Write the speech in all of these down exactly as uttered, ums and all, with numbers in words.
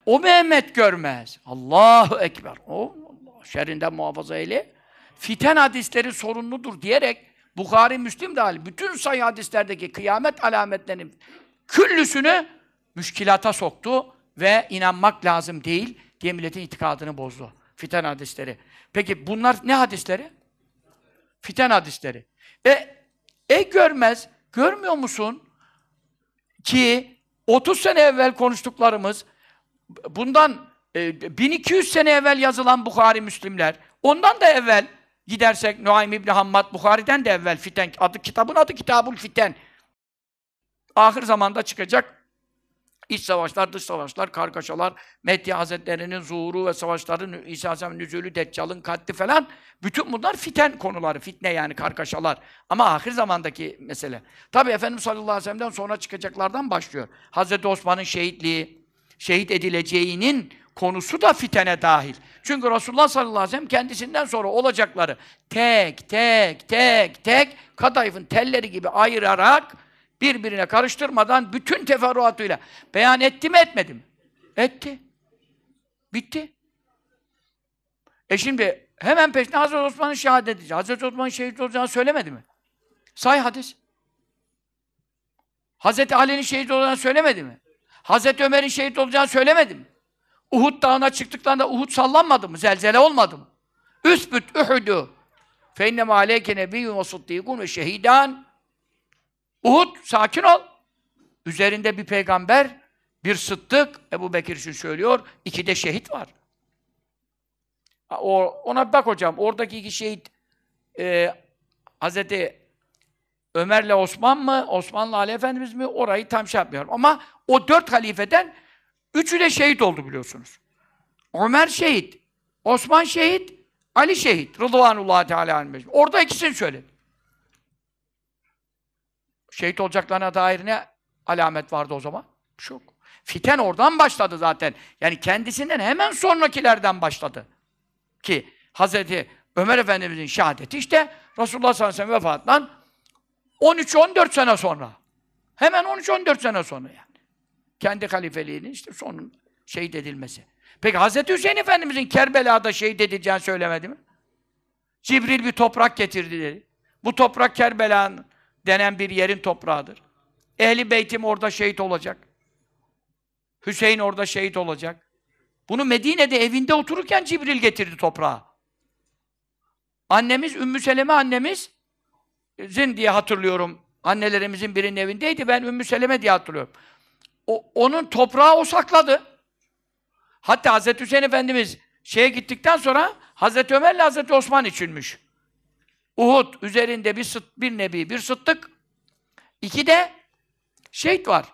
O Mehmet görmez. Allahu Ekber. O Allah şerrinden muhafaza eyle. Fiten hadisleri sorunludur diyerek Bukhari, Müslim dahil bütün sahih hadislerdeki kıyamet alametlerinin küllüsünü müşkilata soktu ve inanmak lazım değil diye milletin itikadını bozdu. Fiten hadisleri. Peki bunlar ne hadisleri? Fiten hadisleri. E, e görmez, görmüyor musun ki otuz sene evvel konuştuklarımız, bundan e, bin iki yüz sene evvel yazılan Bukhari, Müslimler, ondan da evvel gidersek Nuaym İbni Hammad, Bukhari'den de evvel Fiten, adı, kitabın adı Kitabul Fiten. Ahir zamanda çıkacak iç savaşlar, dış savaşlar, kargaşalar, Mehdi Hazretleri'nin zuhuru ve savaşların, İsa Aleyhisselam'ın nüzulü, Deccal'ın katli falan, bütün bunlar fiten konuları, fitne yani kargaşalar. Ama ahir zamandaki mesele. Tabi Efendimiz sallallahu aleyhi ve sellem'den sonra çıkacaklardan başlıyor. Hazreti Osman'ın şehitliği, şehit edileceğinin konusu da fitene dahil. Çünkü Resulullah sallallahu aleyhi ve sellem kendisinden sonra olacakları tek tek tek tek kadayıfın telleri gibi ayırarak, birbirine karıştırmadan bütün teferruatıyla beyan etti mi, etmedi mi? Etti. Bitti. E şimdi hemen peşine Hazreti Osman'ın şehadeti. Hazreti Osman'ın şehit olacağını söylemedi mi? Sahih hadis. Hazreti Ali'nin şehit olacağını söylemedi mi? Hazreti Ömer'in şehit olacağını söylemedi mi? Uhud dağına çıktıklarında Uhud sallanmadı mı? Zelzele olmadı mı? Üsbüt Uhud'u fe innema aleyke nebiyyun ve sıddîkûn ve şehîdân. Uhud, sakin ol. Üzerinde bir peygamber, bir sıddık, Ebu Bekir için söylüyor, iki de şehit var. O, ona bak hocam, oradaki iki şehit e, Hazreti Ömer'le Osman mı, Osman'la Ali Efendimiz mi? Orayı tam şey yapmıyorum. Ama o dört halifeden üçü de şehit oldu biliyorsunuz. Ömer şehit, Osman şehit, Ali şehit. Rıdvanullahi Teala aleyhi. Orada ikisini söyledi. Şehit olacaklarına dair ne alamet vardı o zaman? Çok. Fiten oradan başladı zaten. Yani kendisinden hemen sonrakilerden başladı. Ki Hazreti Ömer Efendimiz'in şehadeti işte Resulullah sallallahu aleyhi ve sellem vefatından on üç on dört sene sonra. Hemen on üç on dört sene sonra yani. Kendi halifeliğinin işte sonun şehit edilmesi. Peki Hazreti Hüseyin Efendimiz'in Kerbela'da şehit edileceğini söylemedi mi? Cibril bir toprak getirdi dedi. Bu toprak Kerbela'nın denen bir yerin toprağıdır. Ehli beytim orada şehit olacak. Hüseyin orada şehit olacak. Bunu Medine'de evinde otururken Cibril getirdi toprağa. Annemiz, Ümmü Seleme annemiz Zin diye hatırlıyorum. Annelerimizin birinin evindeydi. Ben Ümmü Seleme diye hatırlıyorum. O, onun toprağı o sakladı. Hatta Hazreti Hüseyin Efendimiz şeye gittikten sonra Hazreti Ömer'le Hazreti Osman içinmiş. Uhud üzerinde bir sıt, bir nebi, bir sıddık, iki de şehit var.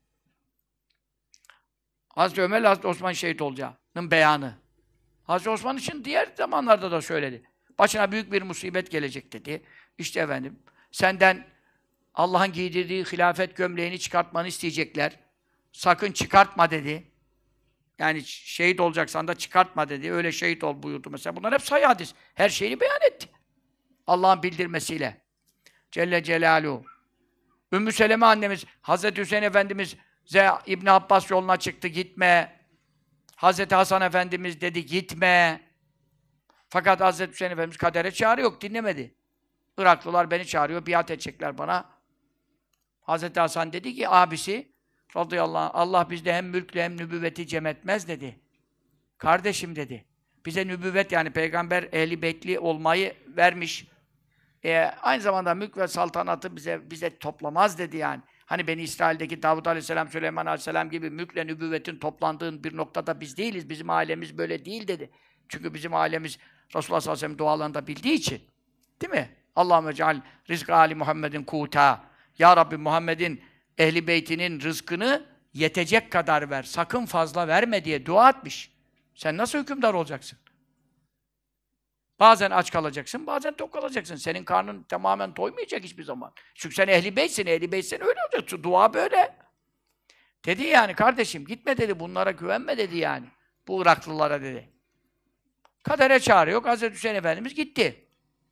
Hazreti Ömer'le Hazreti Osman şehit olacağının beyanı. Hazreti Osman için diğer zamanlarda da söyledi. Başına büyük bir musibet gelecek dedi. İşte efendim, senden Allah'ın giydirdiği hilafet gömleğini çıkartmanı isteyecekler. Sakın çıkartma dedi. Yani şehit olacaksan da çıkartma dedi. Öyle şehit ol buyurdu mesela. Bunlar hep sahih hadis. Her şeyini beyan etti. Allah'ın bildirmesiyle. Celle Celaluhu. Ümmü Seleme annemiz, Hazreti Hüseyin Efendimiz İbn Abbas yoluna çıktı, gitme. Hazreti Hasan Efendimiz dedi, gitme. Fakat Hazreti Hüseyin Efendimiz kadere çağrı yok, dinlemedi. Iraklılar beni çağırıyor, biat edecekler bana. Hazreti Hasan dedi ki, abisi, radıyallahu anh, Allah bizde hem mülkle hem nübüvveti cem etmez dedi. Kardeşim dedi, bize nübüvvet yani peygamber ehli beytli olmayı vermiş. E, aynı zamanda mülk ve saltanatı bize bize toplamaz dedi yani. Hani Beni İsrail'deki Davud Aleyhisselam, Süleyman Aleyhisselam gibi mülkle nübüvvetin toplandığı bir noktada biz değiliz. Bizim ailemiz böyle değil dedi. Çünkü bizim ailemiz Resulullah sallallahu aleyhi ve sellem dualarında bildiği için. Değil mi? Allahümme ceal rizk Ali Muhammedin kuta. Ya Rabbi Muhammed'in ehli beytinin rızkını yetecek kadar ver. Sakın fazla verme diye dua etmiş. Sen nasıl hükümdar olacaksın? Bazen aç kalacaksın, bazen tok kalacaksın. Senin karnın tamamen doymayacak hiçbir zaman. Çünkü sen ehli beytsin, ehli beytsin öyle olacak. Dua böyle. Dedi yani kardeşim gitme dedi, bunlara güvenme dedi yani. Bu Iraklılara dedi. Kadere çağırıyor, Hazreti Hüseyin Efendimiz gitti.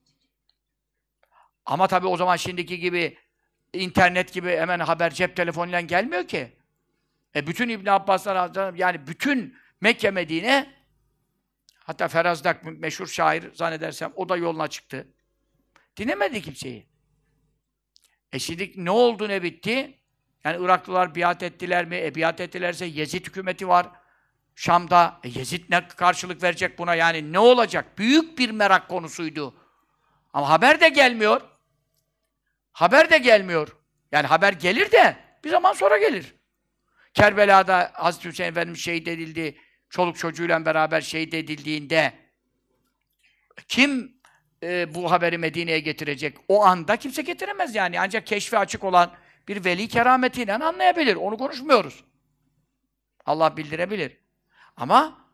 Ama tabii o zaman şimdiki gibi internet gibi hemen haber cep telefonuyla gelmiyor ki. E bütün İbn Abbaslar, yani bütün Mekke, Medine, hatta Ferazdak meşhur şair zannedersem o da yoluna çıktı. Dinlemedi kimseyi. E şimdi ne oldu, ne bitti? Yani Iraklılar biat ettiler mi? E biat ettilerse Yezid hükümeti var Şam'da. E Yezid ne karşılık verecek buna? Yani ne olacak? Büyük bir merak konusuydu. Ama haber de gelmiyor. Haber de gelmiyor. Yani haber gelir de bir zaman sonra gelir. Kerbela'da Hazreti Hüseyin Efendimiz şehit edildi. Çoluk çocuğuyla beraber şehit edildiğinde kim e, bu haberi Medine'ye getirecek? O anda kimse getiremez yani. Ancak keşfi açık olan bir veli kerametiyle anlayabilir. Onu konuşmuyoruz. Allah bildirebilir. Ama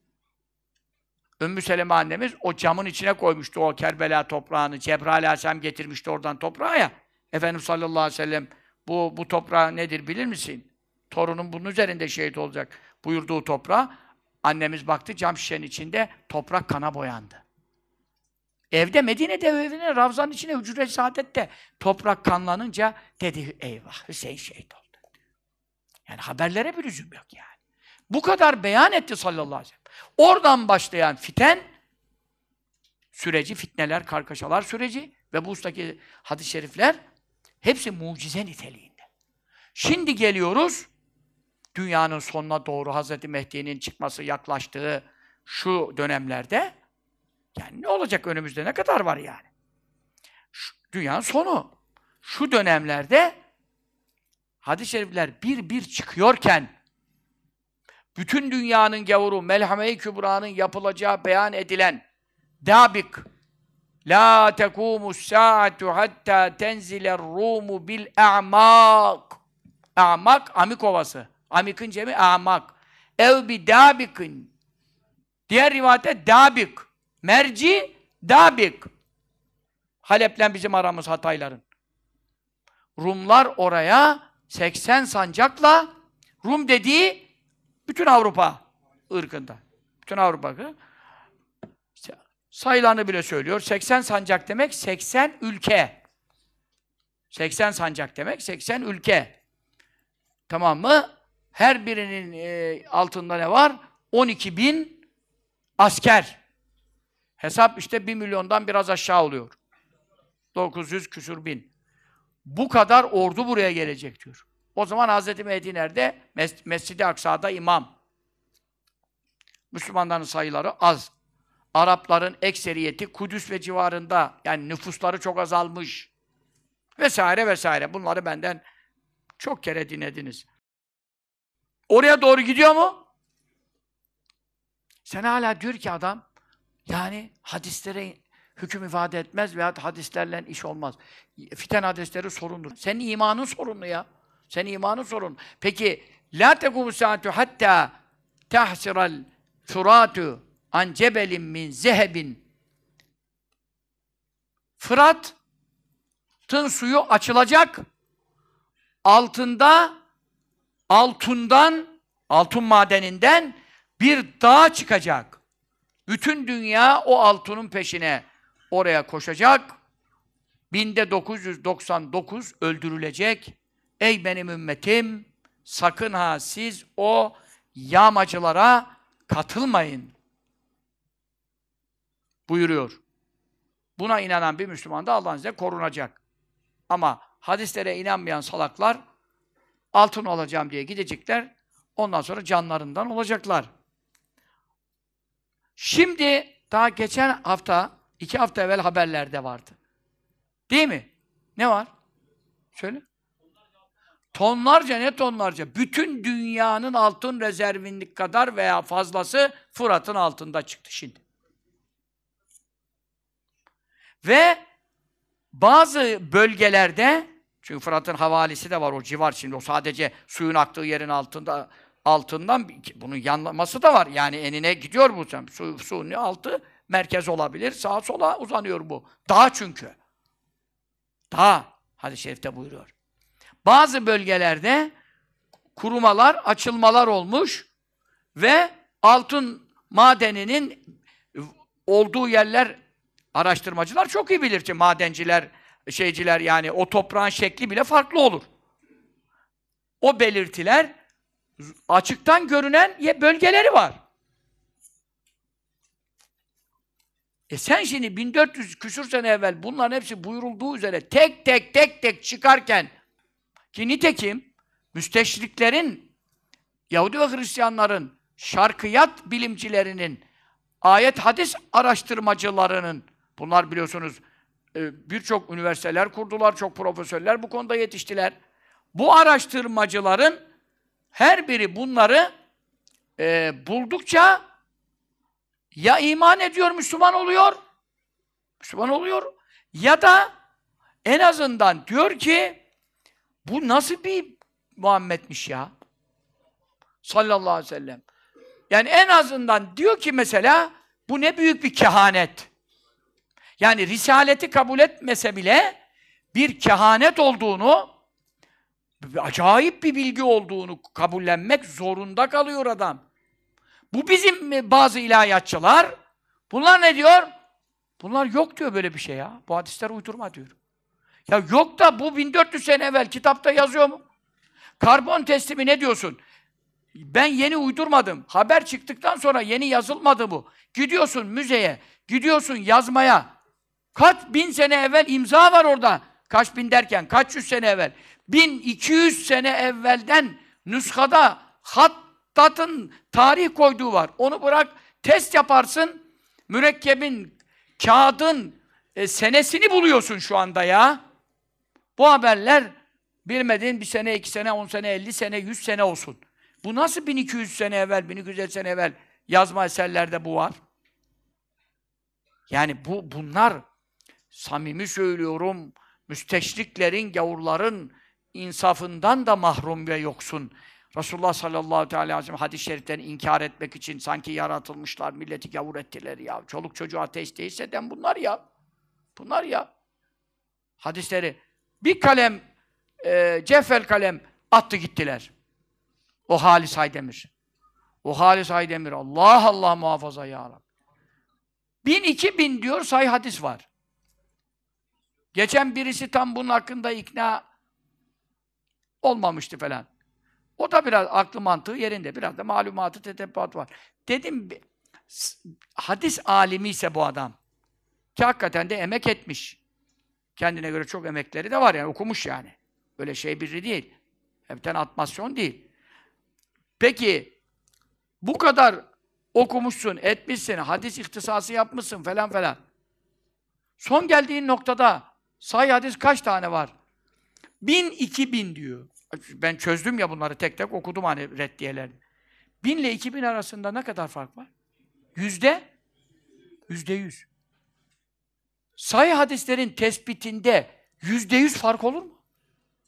Ümmü Seleme annemiz o camın içine koymuştu o Kerbela toprağını. Cebrail Aleyhisselam getirmişti oradan toprağı ya. Efendimiz sallallahu aleyhi ve sellem bu, bu toprağı nedir bilir misin? Torunun bunun üzerinde şehit olacak buyurduğu toprağa. Annemiz baktı cam şişenin içinde toprak kana boyandı. Evde Medine'de evine Ravza'nın içine Hücre-i Saadet'te toprak kanlanınca dedi eyvah Hüseyin şehit oldu. Yani haberlere bir lüzum yok yani. Bu kadar beyan etti sallallahu aleyhi ve sellem. Oradan başlayan fiten süreci, fitneler, kargaşalar süreci ve bu ustaki hadis-i şerifler hepsi mucize niteliğinde. Şimdi geliyoruz dünyanın sonuna doğru Hazreti Mehdi'nin çıkması yaklaştığı şu dönemlerde. Yani ne olacak önümüzde? Ne kadar var yani? Şu, dünyanın sonu. Şu dönemlerde hadis-i şerifler bir bir çıkıyorken bütün dünyanın gavuru, Melhame-i Kübra'nın yapılacağı beyan edilen Dabik La tekumus saatu hatta tenziler rumu bil a'mak. A'mak, Amik Ovası. Amik'in cemi A'mak. Ev bi Dabik'in. Diğer rivayette Dabik. Merci Dabik. Halep'le bizim aramız Hatayların. Rumlar oraya seksen sancakla, Rum dediği bütün Avrupa ırkında. Bütün Avrupa ırkı. İşte sayılarını bile söylüyor. seksen sancak demek seksen ülke. seksen sancak demek seksen ülke. Tamam mı? Her birinin e, altında ne var? on iki bin asker. Hesap işte bir milyondan biraz aşağı oluyor. dokuz yüz küsur bin. Bu kadar ordu buraya gelecek diyor. O zaman Hazreti Mehdi nerede? Mes Mescid-i Aksa'da imam. Müslümanların sayıları az. Arapların ekseriyeti Kudüs ve civarında. Yani nüfusları çok azalmış. Vesaire vesaire. Bunları benden çok kere dinlediniz. Oraya doğru gidiyor mu? Sen hala diyor ki adam, yani hadislere hüküm ifade etmez veya hadislerle iş olmaz. Fiten hadisleri sorundur. Senin imanın sorunlu ya. Senin imanın sorunlu. Peki la tekumu saatu hatta tahsiral furatu an cebelin min zehebin. Fırat'ın suyu açılacak. Altında altından, altın madeninden bir dağ çıkacak. Bütün dünya o altının peşine oraya koşacak. Binde dokuz yüz doksan dokuz öldürülecek. Ey benim ümmetim, sakın ha siz o yağmacılara katılmayın buyuruyor. Buna inanan bir Müslüman da Allah'ın izniyle korunacak. Ama hadislere inanmayan salaklar altın olacağım diye gidecekler. Ondan sonra canlarından olacaklar. Şimdi daha geçen hafta, iki hafta evvel haberlerde vardı. Değil mi? Ne var? Söyle. Tonlarca, ne tonlarca? Bütün dünyanın altın rezervinlik kadar veya fazlası Fırat'ın altında çıktı şimdi. Ve bazı bölgelerde, çünkü Fırat'ın havalisi de var o civar şimdi, o sadece suyun aktığı yerin altında, altından bunun yanlaması da var. Yani enine gidiyor bu. Su, suyun altı merkez olabilir, sağa sola uzanıyor bu. Dağ çünkü. Dağ. Hadis-i şerifte buyuruyor. Bazı bölgelerde kurumalar, açılmalar olmuş ve altın madeninin olduğu yerler, araştırmacılar çok iyi bilir ki madenciler, şeyciler, yani o toprağın şekli bile farklı olur. O belirtiler açıktan görünen bölgeleri var. E sen şimdi bin dört yüz küsur sene evvel bunların hepsi buyurulduğu üzere tek tek tek tek çıkarken ki nitekim müsteşriklerin, Yahudi ve Hristiyanların, şarkıyat bilimcilerinin, ayet hadis araştırmacılarının, bunlar biliyorsunuz birçok üniversiteler kurdular, çok profesörler bu konuda yetiştiler. Bu araştırmacıların her biri bunları e, buldukça ya iman ediyor, Müslüman oluyor, Müslüman oluyor ya da en azından diyor ki bu nasıl bir Muhammed'miş ya? Sallallahu aleyhi ve sellem. Yani en azından diyor ki mesela bu ne büyük bir kehanet. Yani risaleti kabul etmese bile bir kehanet olduğunu, acayip bir bilgi olduğunu kabullenmek zorunda kalıyor adam. Bu bizim bazı ilahiyatçılar, bunlar ne diyor? Bunlar yok diyor böyle bir şey ya. Bu hadisler uydurma diyor. Ya yok da bu bin dört yüz sene evvel kitapta yazıyor mu? Karbon testi ne diyorsun? Ben yeni uydurmadım. Haber çıktıktan sonra yeni yazılmadı bu. Gidiyorsun müzeye, gidiyorsun yazmaya. Kaç bin sene evvel imza var orada. Kaç bin derken, kaç yüz sene evvel. bin iki yüz sene evvelden nüshada hattatın tarih koyduğu var. Onu bırak, test yaparsın. Mürekkebin, kağıdın e, senesini buluyorsun şu anda ya. Bu haberler bilmediğin bir sene, iki sene, on sene, elli sene, yüz sene olsun. Bu nasıl bin iki yüz sene evvel, bin iki yüz elli sene evvel yazma eserlerde bu var? Yani bu bunlar samimi söylüyorum, müsteşriklerin, gavurların insafından da mahrum ve yoksun. Resulullah sallallahu aleyhi ve sellem hadis-i şeriflerini inkar etmek için sanki yaratılmışlar, milleti gavur ettiler ya. Çoluk çocuğu ateist değilse den bunlar ya. Bunlar ya. Hadisleri bir kalem, e, ceffel kalem attı gittiler. O Halis Aydemir. O Halis Aydemir. Allah Allah muhafaza ya Rabbi. Bin iki bin diyor sahih hadis var. Geçen birisi tam bunun hakkında ikna olmamıştı falan. O da biraz aklı mantığı yerinde. Biraz da malumatı, tetebbuat var. Dedim, hadis alimi ise bu adam. Ki hakikaten de emek etmiş. Kendine göre çok emekleri de var yani. Okumuş yani. Öyle şey biri değil. Hepten atmasyon değil. Peki, bu kadar okumuşsun, etmişsin, hadis ihtisası yapmışsın falan falan. Son geldiğin noktada sahih hadis kaç tane var? Bin, iki bin diyor. Ben çözdüm ya bunları, tek tek okudum hani reddiyelerini. Bin ile iki bin arasında ne kadar fark var? Yüzde? Yüzde yüz. Sahih hadislerin tespitinde yüzde yüz fark olur mu?